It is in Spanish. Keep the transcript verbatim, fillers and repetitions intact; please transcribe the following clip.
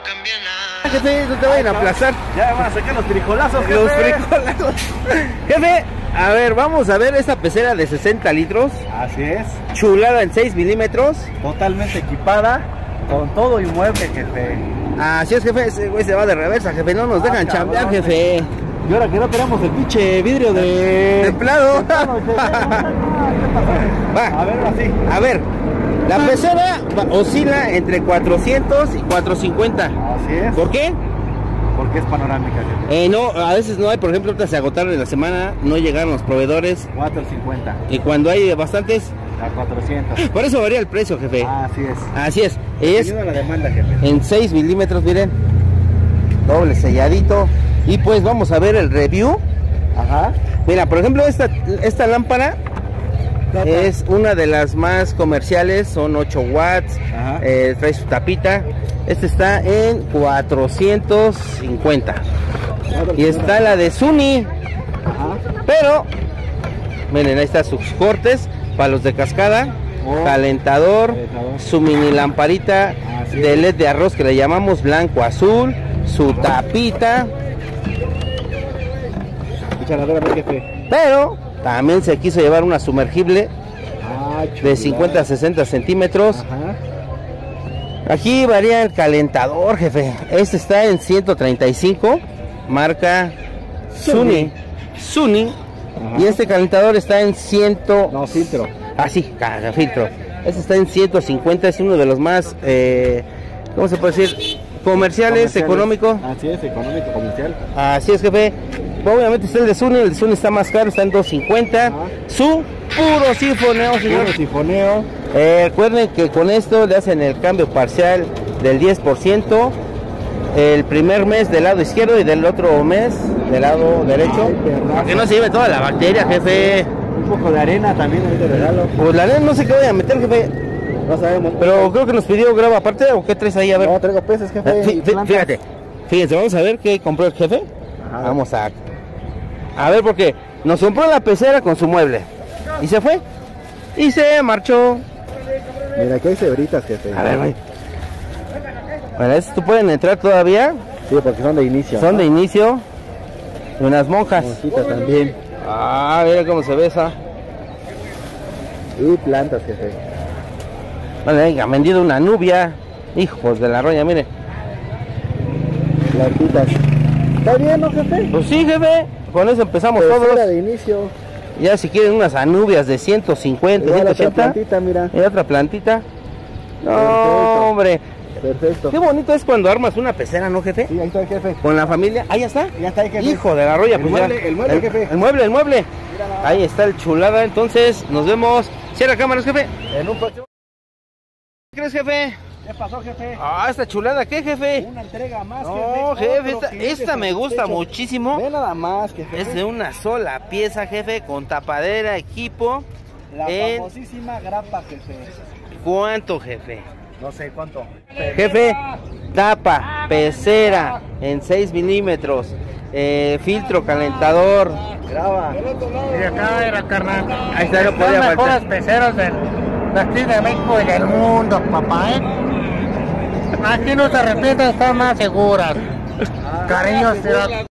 cambia nada. Jefe, no te vayan a aplazar. Ya van a sacar los frijolazos, jefe. Los frijolazos. Jefe, a ver, vamos a ver esta pecera de sesenta litros. Así es. Chulada en seis milímetros. Totalmente equipada, con todo inmueble, jefe. Así es, jefe, ese güey se va de reversa, jefe. No nos Ah, dejan cabrón, chambear, jefe. Y ahora que no tenemos el pinche vidrio de... Templado. Va. A ver, así. A ver, la pecera va- oscila entre cuatrocientos y cuatrocientos cincuenta. Así es. ¿Por qué? Porque es panorámica, jefe. Eh, no, a veces no hay, por ejemplo, ahorita se agotaron en la semana, no llegaron los proveedores. cuatrocientos cincuenta. Y cuando hay bastantes, A cuatrocientos. por eso varía el precio, jefe. Así es. Así es, es Dependiendo de la demanda, jefe. en seis milímetros, miren. Doble selladito. Y pues vamos a ver el review. Ajá. Mira, por ejemplo, esta, esta lámpara es una de las más comerciales, son ocho watts, Ajá. eh, trae su tapita. Este está en cuatrocientos cincuenta. Y está la de Suni, Ajá. pero miren, ahí están sus cortes, palos de cascada, Oh. calentador, Calentador. su mini lamparita Así de es. L E D de arroz que le llamamos blanco azul, su tapita. Echanadora, jefe. Pero también se quiso llevar una sumergible Ah, de cincuenta a sesenta centímetros. Ajá. Aquí varía el calentador, jefe. Este está en ciento treinta y cinco, marca Suni. Suni. Ajá. Y este calentador está en cien. No, filtro. Ah, sí, caga, filtro. Este está en ciento cincuenta, es uno de los más, eh, ¿cómo se puede decir? Comerciales, Comerciales. económico. Así es, económico, comercial. Así es, jefe. Obviamente está el de Suni, el de Suni está más caro, está en doscientos cincuenta. Ajá. Su puro sinfoneo, señor. Puro sifoneo. Eh, recuerden que con esto le hacen el cambio parcial del diez por ciento el primer mes del lado izquierdo y del otro mes del lado derecho. Ay, perrazo. Para que no se lleve toda la bacteria, jefe. Un poco de arena también ahí de regalo. Pues la neta no sé qué voy a meter, jefe. No sabemos. Pero creo que nos pidió graba aparte o qué traes ahí, a ver. No, traigo peces, jefe. Eh, fí- y fí- plantas. fíjate, fíjense, vamos a ver qué compró el jefe. Ajá. Vamos a a ver porque nos compró la pecera con su mueble y se fue y se marchó. Mira, aquí hay cebritas, jefe. A ver, güey. Bueno, estos pueden entrar todavía, Sí, porque son de inicio. son de inicio. Y unas monjas. Monjita también. Ah, mira cómo se besa. Y plantas, jefe. Vale, venga, vendido una nubia. Hijos de la roña, mire. Plantitas. ¿Está bien, no, jefe? Pues sí, jefe. Con eso empezamos Pecera todos. de inicio. Ya si quieren unas anubias de ciento cincuenta, Igual ciento otra ochenta. plantita, mira. Y otra plantita. No, Perfecto. hombre. Perfecto. Qué bonito es cuando armas una pecera, ¿no, jefe? Sí, ahí está el jefe. Con la familia. Ahí está. Ya está ahí, jefe. Hijo de la roya, El pues mueble, ya. el mueble, jefe. El mueble, el mueble. Mira nada más. Ahí está el chulada. Entonces, nos vemos. Cierra cámaras, jefe. En un próximo. ¿Qué crees, jefe? ¿Qué pasó, jefe? Ah, esta chulada, ¿qué, jefe? Una entrega más, No, jefe. jefe, Otro esta, cliente esta me gusta satisfecho. muchísimo. Ve nada más, jefe. Es de una sola pieza, jefe, con tapadera, equipo. La en- famosísima grapa, jefe. ¿Cuánto, jefe? No sé cuánto. Jefe, tapa, pecera en seis milímetros, eh, filtro, calentador. Graba. Y de acá era, carnal. Ahí está, no Las podía mejores faltar. peceras del, de aquí de México y del mundo, papá, ¿eh? Aquí no te arrepientes, están más seguras. Cariño, será.